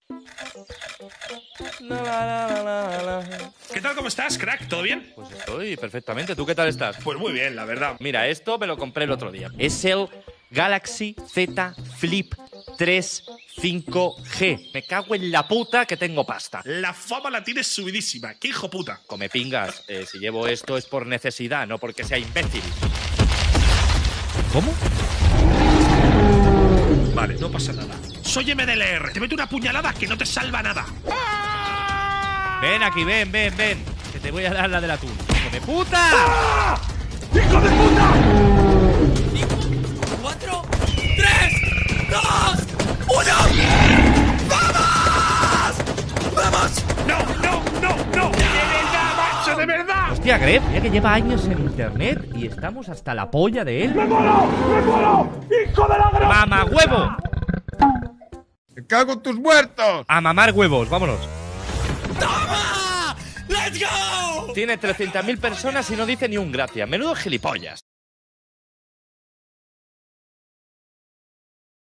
¿Qué tal? ¿Cómo estás, crack? ¿Todo bien? Pues estoy perfectamente. ¿Tú qué tal estás? Pues muy bien, la verdad. Mira, esto me lo compré el otro día. Es el Galaxy Z Flip 3 5G. Me cago en la puta que tengo pasta. La fama la tienes subidísima. ¡Qué hijo puta! Come pingas. Si llevo esto es por necesidad, no porque sea imbécil. ¿Cómo? Vale, no pasa nada. Soy MDLR. Te meto una puñalada que no te salva nada. Ven aquí, ven. Que te voy a dar la del atún. ¡Hijo de puta! ¡Ah! ¡Hijo de puta! 4, 3, 2, 1. ¡Vamos! ¡Vamos! ¡No! ¡De verdad, macho! ¡De verdad! Hostia, Gref, ya que lleva años en internet y estamos hasta la polla de él. ¡Me muero! ¡Hijo de la gran! ¡Mama huevo! ¡Me cago en tus muertos! A mamar huevos, vámonos. ¡Toma! ¡Let's go! Tiene 300.000 personas y no dice ni un gracias. Menudo gilipollas.